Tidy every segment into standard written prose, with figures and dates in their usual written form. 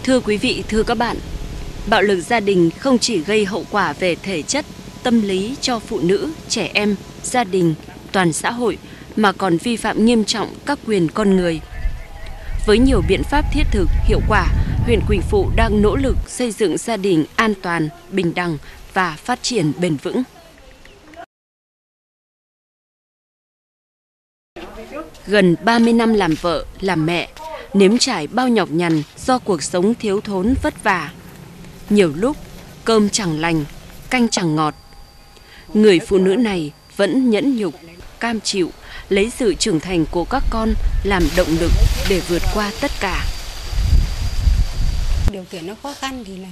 Thưa quý vị, thưa các bạn, bạo lực gia đình không chỉ gây hậu quả về thể chất, tâm lý cho phụ nữ, trẻ em, gia đình, toàn xã hội mà còn vi phạm nghiêm trọng các quyền con người. Với nhiều biện pháp thiết thực, hiệu quả, huyện Quỳnh Phụ đang nỗ lực xây dựng gia đình an toàn, bình đẳng và phát triển bền vững. Gần 30 năm làm vợ, làm mẹ, nếm trải bao nhọc nhằn do cuộc sống thiếu thốn vất vả. Nhiều lúc, cơm chẳng lành, canh chẳng ngọt. Người phụ nữ này vẫn nhẫn nhục, cam chịu, lấy sự trưởng thành của các con làm động lực để vượt qua tất cả. Điều kiện nó khó khăn thì là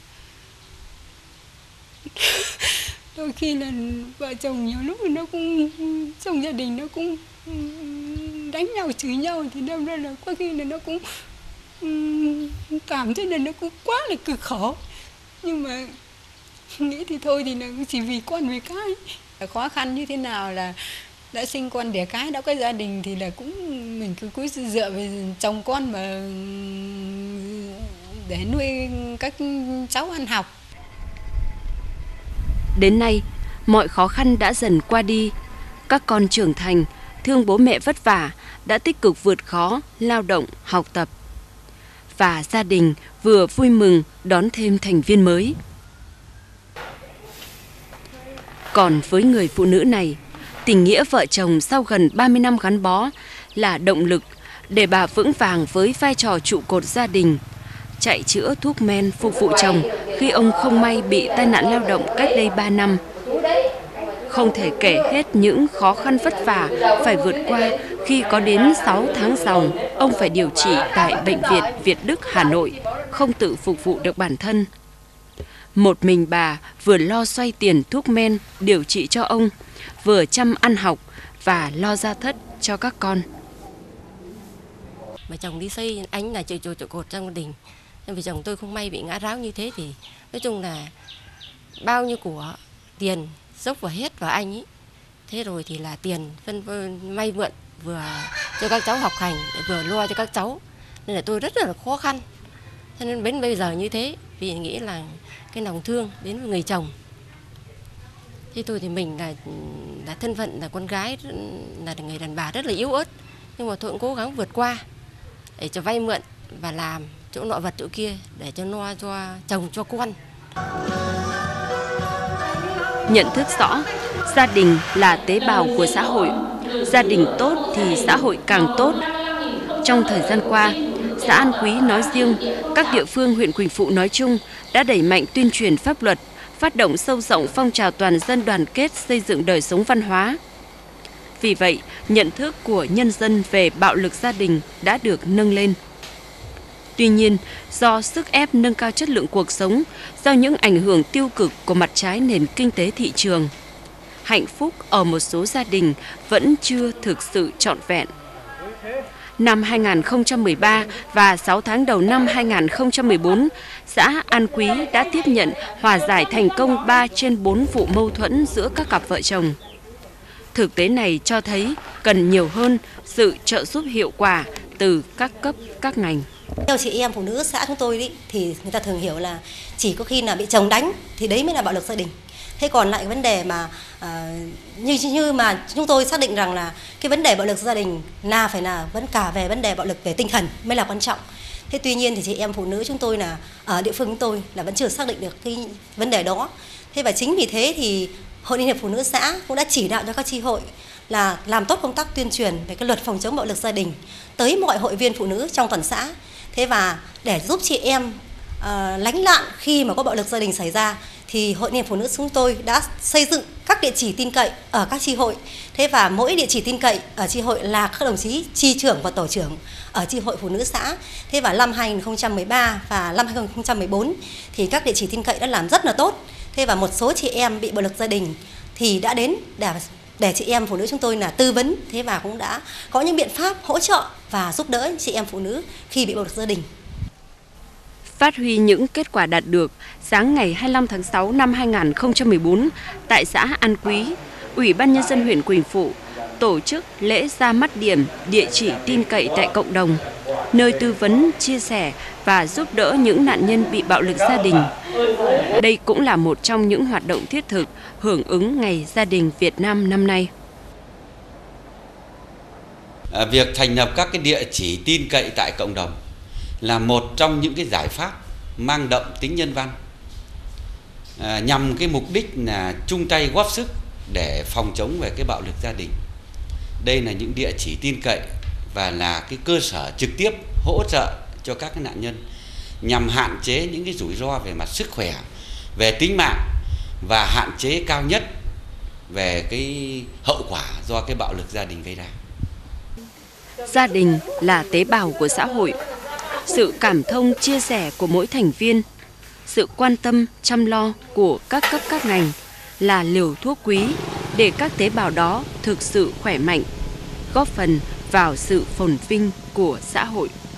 đôi khi là vợ chồng nhiều lúc nó cũng trong gia đình nó cũng đánh nhau, chửi nhau, thì đâm ra là có khi là nó cũng cảm thấy là nó cũng quá là cực khổ. Nhưng mà nghĩ thì thôi thì là chỉ vì con vì cái. Khó khăn như thế nào là đã sinh con đẻ cái, đã có gia đình thì là cũng mình cứ dựa về chồng con mà để nuôi các cháu ăn học. Đến nay, mọi khó khăn đã dần qua đi. Các con trưởng thành, thương bố mẹ vất vả, đã tích cực vượt khó, lao động, học tập. Và gia đình vừa vui mừng đón thêm thành viên mới. Còn với người phụ nữ này, tình nghĩa vợ chồng sau gần 30 năm gắn bó là động lực để bà vững vàng với vai trò trụ cột gia đình, chạy chữa thuốc men phục vụ chồng khi ông không may bị tai nạn lao động cách đây 3 năm. Không thể kể hết những khó khăn vất vả phải vượt qua khi có đến 6 tháng ròng ông phải điều trị tại Bệnh viện Việt Đức, Hà Nội, không tự phục vụ được bản thân. Một mình bà vừa lo xoay tiền thuốc men điều trị cho ông, vừa chăm ăn học và lo gia thất cho các con. Mà chồng đi xây, anh là trụ cột trong gia đình. Vì chồng tôi không may bị ngã ráo như thế thì nói chung là bao nhiêu của tiền dốc vào hết vào anh ấy. Thế rồi thì là tiền vay mượn vừa cho các cháu học hành, vừa lo cho các cháu. Nên là tôi rất là khó khăn. Cho nên đến bây giờ như thế, vì nghĩ là cái lòng thương đến với người chồng. Thế tôi thì mình là thân phận là con gái, là người đàn bà rất là yếu ớt. Nhưng mà tôi cũng cố gắng vượt qua để cho vay mượn và làm chỗ nọ vật chỗ kia để cho lo cho chồng cho con. Nhận thức rõ, gia đình là tế bào của xã hội. Gia đình tốt thì xã hội càng tốt. Trong thời gian qua, xã An Quý nói riêng, các địa phương huyện Quỳnh Phụ nói chung đã đẩy mạnh tuyên truyền pháp luật, phát động sâu rộng phong trào toàn dân đoàn kết xây dựng đời sống văn hóa. Vì vậy, nhận thức của nhân dân về bạo lực gia đình đã được nâng lên. Tuy nhiên, do sức ép nâng cao chất lượng cuộc sống, do những ảnh hưởng tiêu cực của mặt trái nền kinh tế thị trường, hạnh phúc ở một số gia đình vẫn chưa thực sự trọn vẹn. Năm 2013 và 6 tháng đầu năm 2014, xã An Quý đã tiếp nhận hòa giải thành công 3 trên 4 vụ mâu thuẫn giữa các cặp vợ chồng. Thực tế này cho thấy cần nhiều hơn sự trợ giúp hiệu quả từ các cấp, các ngành. Theo chị em phụ nữ xã chúng tôi thì người ta thường hiểu là chỉ có khi là bị chồng đánh thì đấy mới là bạo lực gia đình. Thế còn lại vấn đề mà như mà chúng tôi xác định rằng là cái vấn đề bạo lực gia đình là phải là vẫn cả về vấn đề bạo lực về tinh thần mới là quan trọng. Thế tuy nhiên thì chị em phụ nữ chúng tôi là ở địa phương chúng tôi là vẫn chưa xác định được cái vấn đề đó. Thế và chính vì thế thì Hội Liên hiệp Phụ nữ xã cũng đã chỉ đạo cho các chi hội là làm tốt công tác tuyên truyền về cái luật phòng chống bạo lực gia đình tới mọi hội viên phụ nữ trong toàn xã. Thế và để giúp chị em lánh nạn khi mà có bạo lực gia đình xảy ra thì Hội Liên hiệp Phụ nữ chúng tôi đã xây dựng các địa chỉ tin cậy ở các chi hội. Thế và mỗi địa chỉ tin cậy ở chi hội là các đồng chí chi trưởng và tổ trưởng ở chi hội phụ nữ xã. Thế và năm 2013 và năm 2014 thì các địa chỉ tin cậy đã làm rất là tốt. Thế và một số chị em bị bạo lực gia đình thì đã đến để chị em phụ nữ chúng tôi là tư vấn, thế và cũng đã có những biện pháp hỗ trợ và giúp đỡ chị em phụ nữ khi bị bạo lực gia đình. Phát huy những kết quả đạt được, sáng ngày 25 tháng 6 năm 2014, tại xã An Quý, Ủy ban Nhân dân huyện Quỳnh Phụ tổ chức lễ ra mắt điểm địa chỉ tin cậy tại cộng đồng. nơi tư vấn, chia sẻ và giúp đỡ những nạn nhân bị bạo lực gia đình. Đây cũng là một trong những hoạt động thiết thực hưởng ứng Ngày Gia đình Việt Nam năm nay. Việc thành lập các cái địa chỉ tin cậy tại cộng đồng là một trong những cái giải pháp mang đậm tính nhân văn, nhằm cái mục đích là chung tay góp sức để phòng chống về cái bạo lực gia đình. Đây là những địa chỉ tin cậy và là cái cơ sở trực tiếp hỗ trợ cho các cái nạn nhân nhằm hạn chế những cái rủi ro về mặt sức khỏe, về tính mạng và hạn chế cao nhất về cái hậu quả do cái bạo lực gia đình gây ra. Gia đình là tế bào của xã hội. Sự cảm thông chia sẻ của mỗi thành viên, sự quan tâm chăm lo của các cấp các ngành là liều thuốc quý để các tế bào đó thực sự khỏe mạnh, góp phần vào sự phồn vinh của xã hội.